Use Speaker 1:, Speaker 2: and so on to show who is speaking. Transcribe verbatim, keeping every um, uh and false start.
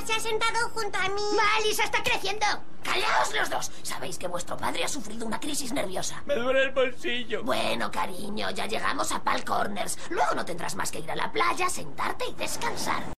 Speaker 1: se ha sentado junto a mí.
Speaker 2: ¡Va, Lisa está creciendo! ¡Callaos los dos! Sabéis que vuestro padre ha sufrido una crisis nerviosa.
Speaker 3: Me duele el bolsillo.
Speaker 2: Bueno, cariño, ya llegamos a Pal Corners. Luego no tendrás más que ir a la playa, sentarte y descansar.